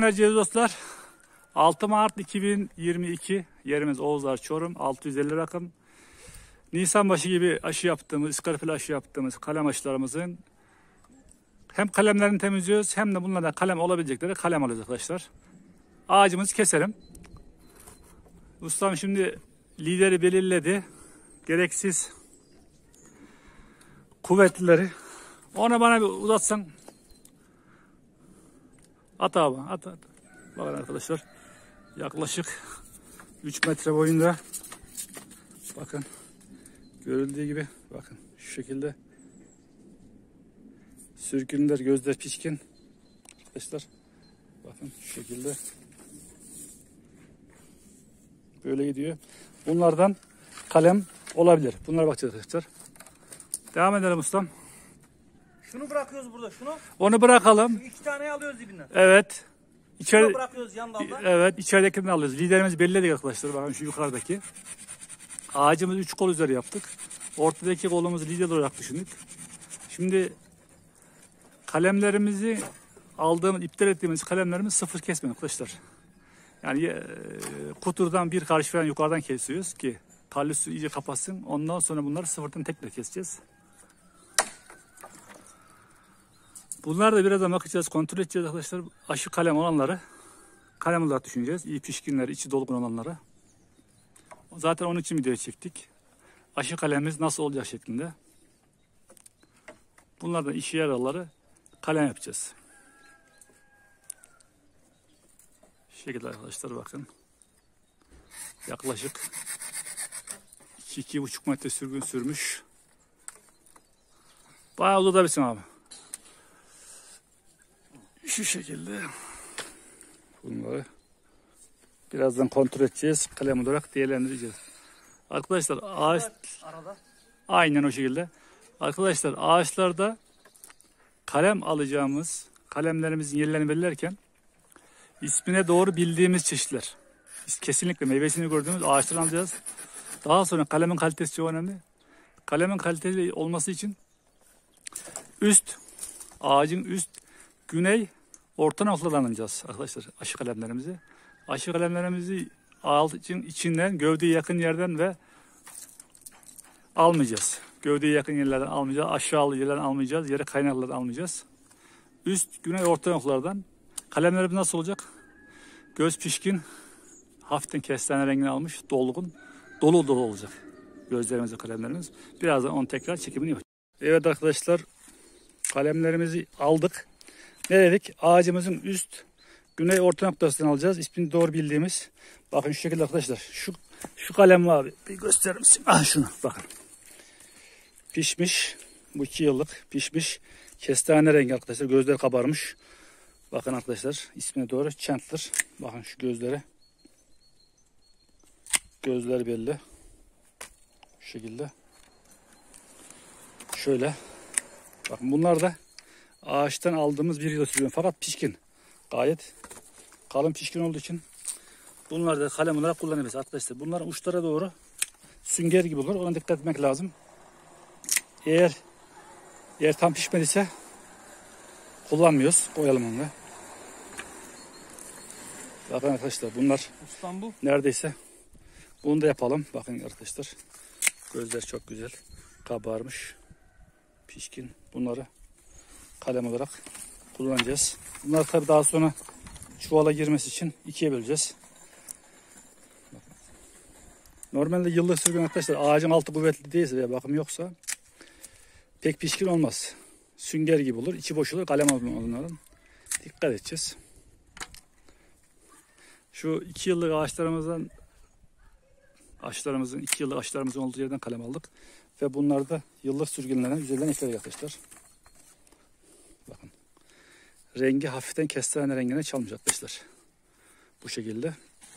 günler Cevdet dostlar. 6 Mart 2022 yerimiz Oğuzlar Çorum 650 rakım. Nisan başı gibi aşı yaptığımız, iskarpil aşı yaptığımız kalem aşılarımızın hem kalemlerini temizliyoruz hem de bunlardan kalem olabilecekleri kalem alıyoruz arkadaşlar. Ağacımızı keselim. Ustam şimdi lideri belirledi. Gereksiz kuvvetlileri. Ona bana bir uzatsan. At abi, at. Bakın arkadaşlar. Yaklaşık 3 metre boyunda. Bakın. Görüldüğü gibi. Bakın. Şu şekilde. Sürgünler, gözler pişkin. Arkadaşlar. Bakın şu şekilde. Böyle gidiyor. Bunlardan kalem olabilir. Bunlara bakacağız arkadaşlar. Devam edelim ustam. Şunu bırakıyoruz burada, şunu. Onu bırakalım. Şu 2 taneyi alıyoruz dibinden. Evet. Şunu bırakıyoruz yan dalda. Evet, içeridekini alıyoruz. Liderimizi belirledik arkadaşlar. Bakın şu yukarıdaki. Ağacımızı 3 kol üzeri yaptık. Ortadaki kolumuzu lider olarak düşündük. Şimdi kalemlerimizi aldığımız, iptal ettiğimiz kalemlerimizi sıfır kesmeyin arkadaşlar. Yani kuturdan bir karış falan yukarıdan kesiyoruz ki talüsü iyice kapatsın. Ondan sonra bunları sıfırdan tekrar keseceğiz. Bunlar da birazdan bakacağız, kontrol edeceğiz arkadaşlar. Aşı kalem olanları kalem olarak düşüneceğiz. İyi pişkinleri, içi dolgun olanları. Zaten onun için video çektik. Aşı kalemimiz nasıl olacak şeklinde. Bunlardan işe yararları kalem yapacağız. Şu şekilde arkadaşlar bakın. Yaklaşık 2-2,5 metre sürgün sürmüş. Bayağı uzatabilirsin abi. Şu şekilde. Bunları birazdan kontrol edeceğiz. Kalem olarak değerlendireceğiz. Arkadaşlar ağaç Arada. aynen o şekilde. Arkadaşlar ağaçlarda kalem alacağımız kalemlerimizin yerlerini belirlerken ismine doğru bildiğimiz çeşitler. Biz kesinlikle meyvesini gördüğümüz ağaçtan alacağız. Daha sonra kalemin kalitesi çok önemli. Kalemin kaliteli olması için ağacın üst, güney, orta noktadan alacağız arkadaşlar aşı kalemlerimizi. Aşı kalemlerimizi ağacın içinden, gövdeye yakın yerden ve almayacağız. Gövdeye yakın yerlerden almayacağız. Aşağılı yerlerden almayacağız. Yere kaynaklardan almayacağız. Üst, güney, orta noktalardan. Kalemlerimiz nasıl olacak? Göz pişkin, hafiften kestane rengini almış, dolgun, dolu olacak. Gözlerimiz ve kalemlerimiz. Birazdan onu tekrar çekimini yapacağız. Evet arkadaşlar, kalemlerimizi aldık. Ne dedik? Ağacımızın üst, güney, orta noktasını alacağız. İsmini doğru bildiğimiz. Bakın şu şekilde arkadaşlar. Şu kalem var abi. Bir gösterir misin? Ah şunu bakın. Pişmiş. Bu 2 yıllık pişmiş. Kestane rengi arkadaşlar. Gözler kabarmış. Bakın arkadaşlar. İsmine doğru. Chandler. Bakın şu gözlere. Gözler belli. Şu şekilde. Şöyle. Bakın bunlar da ağaçtan aldığımız bir yıl sürüyor. Fakat pişkin. Gayet kalın pişkin olduğu için bunlar da kalem olarak kullanabiliriz arkadaşlar. Bunların uçlara doğru sünger gibi olur. Ona dikkat etmek lazım. Eğer tam pişmediyse kullanmıyoruz. Koyalım onu. Bakın arkadaşlar bunlar Ustam bu. neredeyse. Bunu da yapalım. Bakın arkadaşlar. Gözler çok güzel. Kabarmış. Pişkin. Bunları kalem olarak kullanacağız. Bunları tabii daha sonra çuvala girmesi için 2'ye böleceğiz. Normalde yıllık sürgün arkadaşlar ağacın altı kuvvetli değilse veya bakım yoksa pek pişkin olmaz. Sünger gibi olur. İçi boş olur. Kalem alınmadan. Dikkat edeceğiz. Şu 2 yıllık ağaçlarımızın 2 yıllık ağaçlarımızın olduğu yerden kalem aldık. Ve bunlar da yıllık sürgünlerden üzerinden ekledik arkadaşlar. Bakın. Rengi hafiften kestane rengine çalmış arkadaşlar. Bu şekilde.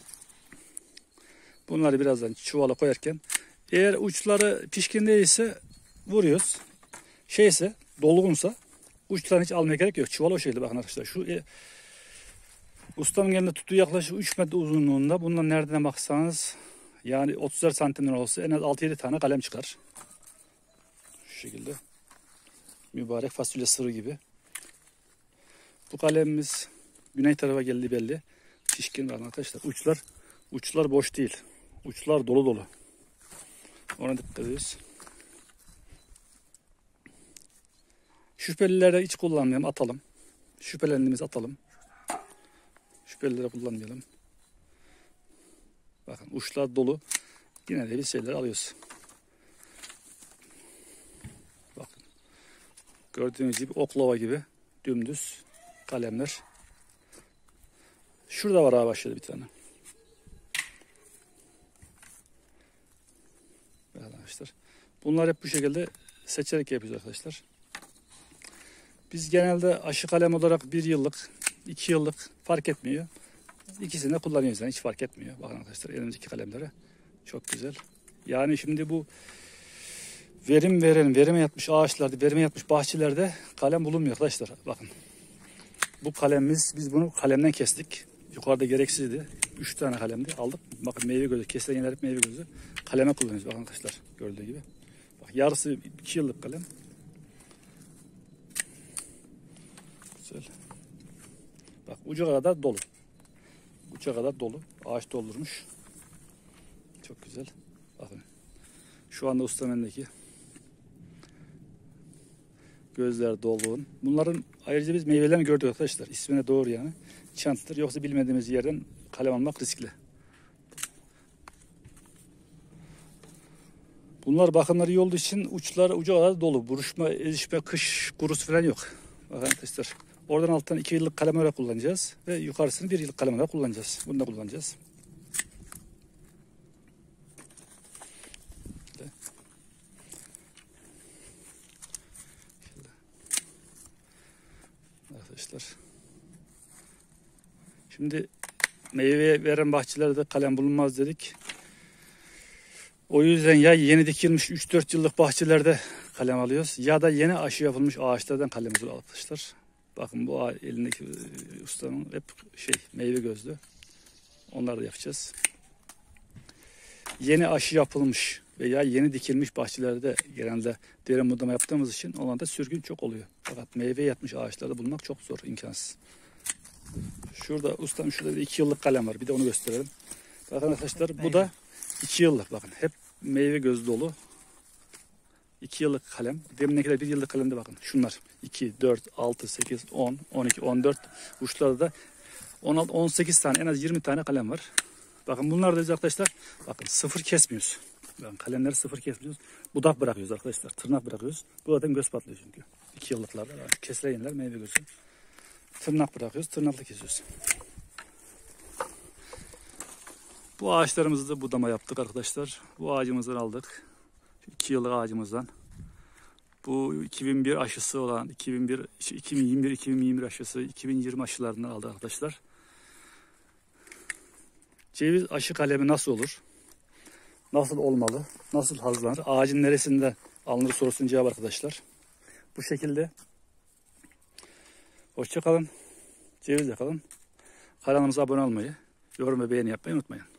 Bunları birazdan çuvala koyarken eğer uçları pişkin değilse vuruyoruz. Dolgunsa uçlarını hiç almaya gerek yok. Çuval o şekilde bakın arkadaşlar. Şu ustamın elinde tuttuğu yaklaşık 3 metre uzunluğunda. Bundan nereden baksanız yani 30'ar santimden olsa en az 6-7 tane kalem çıkar. Şu şekilde. Mübarek fasulye sırrı gibi. Bu kalemimiz Güney tarafa geldiği belli. Pişkin var arkadaşlar. Uçlar boş değil. Uçlar dolu dolu. Ona dikkat ediyoruz. Şüphelilere hiç kullanmayalım, atalım. Şüphelendiğimizi atalım. Şüphelilere kullanmayalım. Bakın uçlar dolu. Yine de bir şeyler alıyoruz. Bakın. Gördüğünüz gibi oklava gibi dümdüz kalemler. Şurada var abi başladı bir tane. Arkadaşlar. Bunlar hep bu şekilde seçerek yapıyoruz arkadaşlar. Biz genelde aşı kalem olarak 1 yıllık, 2 yıllık fark etmiyor. İkisini de kullanıyoruz yani hiç fark etmiyor. Bakın arkadaşlar elimizdeki kalemlere çok güzel. Yani şimdi bu verime yatmış ağaçlarda, verime yatmış bahçelerde kalem bulunmuyor arkadaşlar. Bakın. Bu kalemimiz, biz bunu kalemden kestik. Yukarıda gereksizdi. 3 tane kalemdi aldık. Bakın meyve gözü, kesilen yerler hep meyve gözü. Kaleme kullanıyoruz bakın arkadaşlar gördüğü gibi. Bak yarısı 2 yıllık kalem. Güzel. Bak uca kadar dolu. Uca kadar dolu. Ağaç doldurmuş. Çok güzel. Bakın. Şu anda ustamendeki gözler dolgun. Bunların ayrıca biz meyvelerini gördük arkadaşlar. İsmine doğru yani. Çantıdır. Yoksa bilmediğimiz yerden kalem almak riskli. Bunlar bakımları iyi olduğu için uçlar uca kadar dolu. Buruşma, ezişme, kış kurusu falan yok. Bakın arkadaşlar. Oradan alttan 2 yıllık kalem olarak kullanacağız. Ve yukarısını 1 yıllık kalem olarak kullanacağız. Bunu da kullanacağız. Arkadaşlar. Şimdi meyve veren bahçelerde kalem bulunmaz dedik. O yüzden ya yeni dikilmiş 3-4 yıllık bahçelerde kalem alıyoruz ya da yeni aşı yapılmış ağaçlardan kalem alıyoruz arkadaşlar. Bakın bu elindeki ustanın hep meyve gözlü. Onları da yapacağız. Yeni aşı yapılmış veya yeni dikilmiş bahçelerde genelde derin budama yaptığımız için onlarda sürgün çok oluyor. Fakat meyve yatmış ağaçlarda bulmak çok zor, imkansız. Şurada ustam şurada bir 2 yıllık kalem var. Bir de onu gösterelim. Bakın arkadaşlar bu da 2 yıllık bakın. Hep meyve gözü dolu. 2 yıllık kalem. Demindekiler 1 yıllık kalemde bakın. Şunlar 2, 4, 6, 8, 10, 12, 14. Uçlarda da 16, 18 tane en az 20 tane kalem var. Bakın bunlar da arkadaşlar bakın sıfır kesmiyoruz. Bakın kalemleri sıfır kesmiyoruz. Budak bırakıyoruz arkadaşlar. Tırnak bırakıyoruz. Bu zaten göz patlıyor çünkü. 2 yıllıklarda kesilenler meyve gözü. Tırnak bırakıyoruz. Tırnakla kesiyoruz. Bu ağaçlarımızı da budama yaptık arkadaşlar. Bu ağacımızdan aldık. 2 yıllık ağacımızdan. Bu 2001 aşısı olan 2021 aşısı 2020 aşılarından aldık arkadaşlar. Ceviz aşı kalemi nasıl olur? Nasıl olmalı? Nasıl hazırlanır? Ağacın neresinde alınır sorusunun cevabı arkadaşlar. Bu şekilde. Hoşça kalın. Cevizle kalın. Kanalımıza abone olmayı, yorum ve beğeni yapmayı unutmayın.